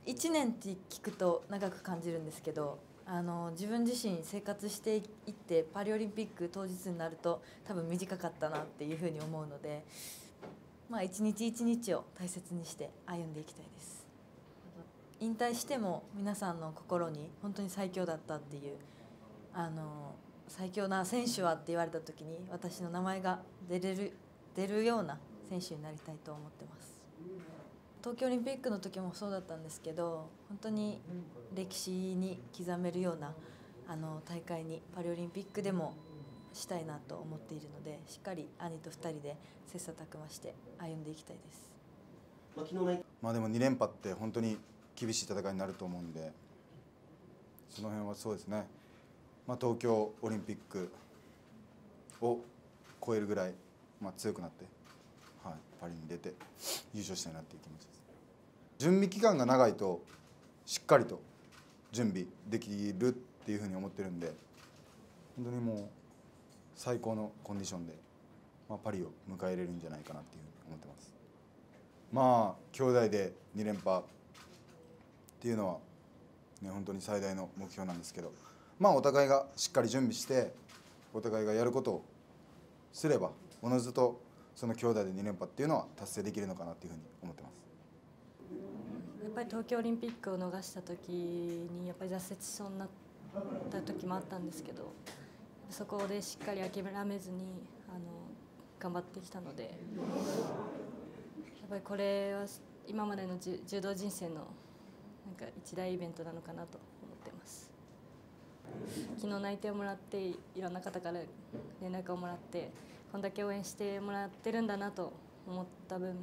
1年って聞くと長く感じるんですけど、自分自身生活していってパリオリンピック当日になると多分短かったなっていうふうに思うので、一日一日を大切にして歩んでいきたいです。引退しても皆さんの心に本当に最強だったっていう、最強な選手はって言われた時に私の名前が出るような選手になりたいと思ってます。東京オリンピックの時もそうだったんですけど、本当に歴史に刻めるような大会にパリオリンピックでもしたいなと思っているので、しっかり兄と2人で切磋琢磨して歩んでいきたいです。 でも2連覇って本当に厳しい戦いになると思うんで、その辺はそうですね、東京オリンピックを超えるぐらい、強くなって、パリに出て優勝したいなっていう気持ちです。準備期間が長いとしっかりと準備できるっていうふうに思ってるんで、本当にもう最高のコンディションで、パリを迎え入れるんじゃないかなっていうふうに思ってます。兄弟で2連覇っていうのは、本当に最大の目標なんですけど、お互いがしっかり準備してお互いがやることをすれば、おのずとその兄弟で2連覇っていうのは達成できるのかなっていうふうに思ってます。 やっぱり東京オリンピックを逃した時にやっぱり挫折しそうになった時もあったんですけど、そこでしっかり諦めずに頑張ってきたので、やっぱりこれは今までの柔道人生の一大イベントなのかなと思っています。昨日内定をもらっていろんな方から連絡をもらって、こんだけ応援してもらってるんだなと思った分、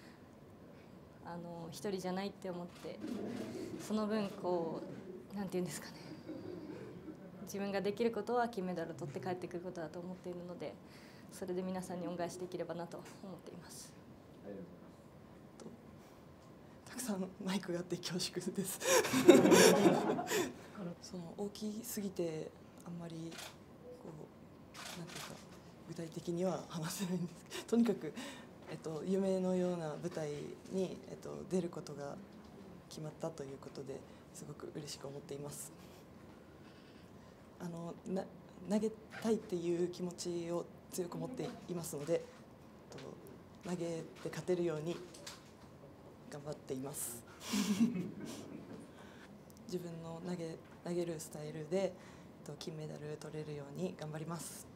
一人じゃないって思って、その分なんていうんですかね、自分ができることは金メダルを取って帰ってくることだと思っているので、それで皆さんに恩返しできればなと思っています。 たくさんマイクがあって恐縮ですその大きすぎてあんまりなんていうか具体的には話せないんですけど、とにかく、夢のような舞台に、出ることが決まったということですごく嬉しく思っています。投げたいっていう気持ちを強く持っていますので、投げて勝てるように頑張っています自分の投げるスタイルで金メダル取れるように頑張ります。